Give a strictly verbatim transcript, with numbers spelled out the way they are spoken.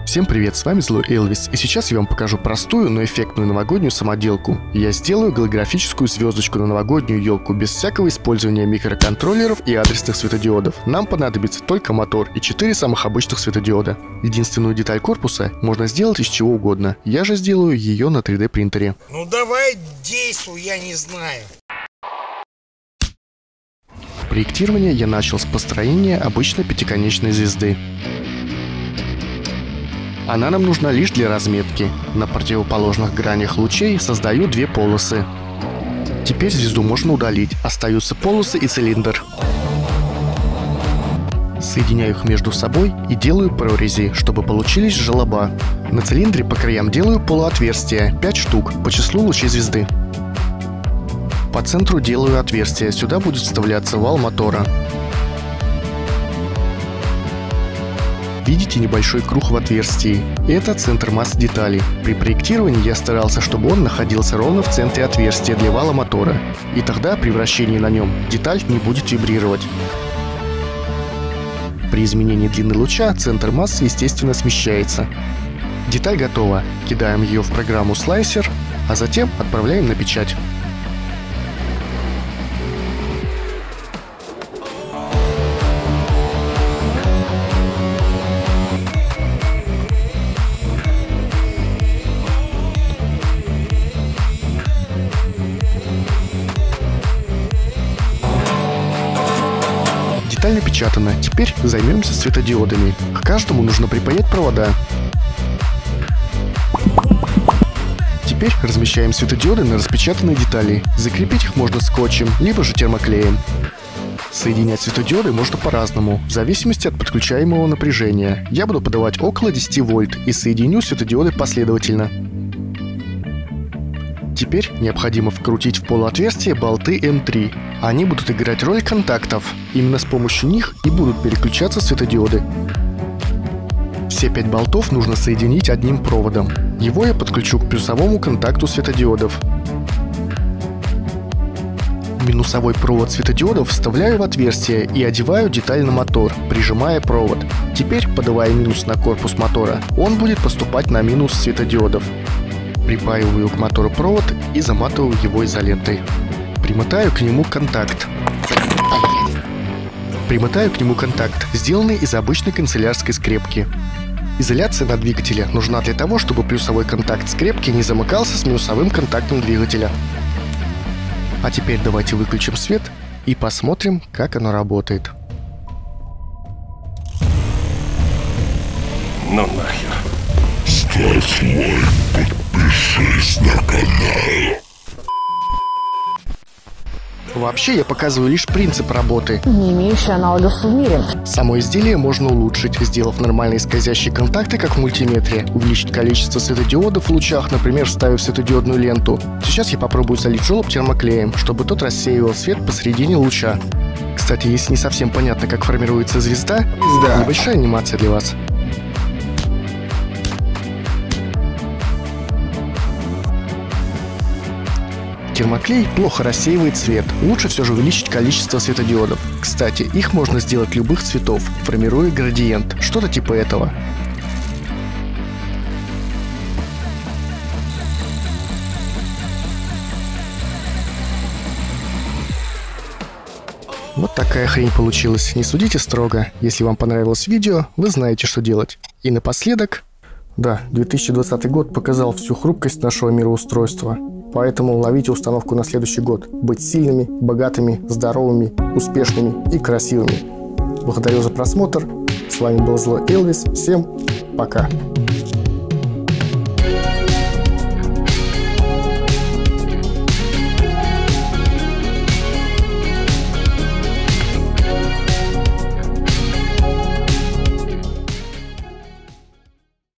Всем привет, с вами Злой Элвис, и сейчас я вам покажу простую, но эффектную новогоднюю самоделку. Я сделаю голографическую звездочку на новогоднюю елку без всякого использования микроконтроллеров и адресных светодиодов. Нам понадобится только мотор и четыре самых обычных светодиода. Единственную деталь корпуса можно сделать из чего угодно, я же сделаю ее на три дэ принтере. Ну давай действуй, я не знаю. Проектирование я начал с построения обычной пятиконечной звезды. Она нам нужна лишь для разметки. На противоположных гранях лучей создаю две полосы. Теперь звезду можно удалить, остаются полосы и цилиндр. Соединяю их между собой и делаю прорези, чтобы получились желоба. На цилиндре по краям делаю полуотверстия, пять штук, по числу лучей звезды. По центру делаю отверстие, сюда будет вставляться вал мотора. Видите небольшой круг в отверстии? Это центр массы деталей. При проектировании я старался, чтобы он находился ровно в центре отверстия для вала мотора. И тогда при вращении на нем деталь не будет вибрировать. При изменении длины луча центр массы естественно смещается. Деталь готова. Кидаем ее в программу Slicer, а затем отправляем на печать. Деталь напечатана. Теперь займемся светодиодами. К каждому нужно припаять провода. Теперь размещаем светодиоды на распечатанные детали. Закрепить их можно скотчем, либо же термоклеем. Соединять светодиоды можно по-разному, в зависимости от подключаемого напряжения. Я буду подавать около десяти вольт и соединю светодиоды последовательно. Теперь необходимо вкрутить в полуотверстие болты эм три. Они будут играть роль контактов. Именно с помощью них и будут переключаться светодиоды. Все пять болтов нужно соединить одним проводом. Его я подключу к плюсовому контакту светодиодов. Минусовой провод светодиодов вставляю в отверстие и одеваю деталь на мотор, прижимая провод. Теперь, подавая минус на корпус мотора, он будет поступать на минус светодиодов. Припаиваю к мотору провод и заматываю его изолентой. Примотаю к нему контакт. Примотаю к нему контакт, сделанный из обычной канцелярской скрепки. Изоляция на двигателе нужна для того, чтобы плюсовой контакт скрепки не замыкался с минусовым контактом двигателя. А теперь давайте выключим свет и посмотрим, как оно работает. Ну нахер. Ставь лайк, подпишись на канал. Вообще я показываю лишь принцип работы, не имеющий аналогов в мире. Само изделие можно улучшить, сделав нормальные скользящие контакты, как в мультиметре, увеличить количество светодиодов в лучах, например, вставив светодиодную ленту. Сейчас я попробую залить желоб термоклеем, чтобы тот рассеивал свет посередине луча. Кстати, если не совсем понятно, как формируется звезда, да. Небольшая анимация для вас. Термоклей плохо рассеивает свет, лучше все же увеличить количество светодиодов. Кстати, их можно сделать любых цветов, формируя градиент, что-то типа этого. Вот такая хрень получилась, не судите строго. Если вам понравилось видео, вы знаете, что делать. И напоследок... Да, две тысячи двадцатый год показал всю хрупкость нашего мироустройства. Поэтому ловите установку на следующий год. Быть сильными, богатыми, здоровыми, успешными и красивыми. Благодарю за просмотр. С вами был Злой Элвис. Всем пока.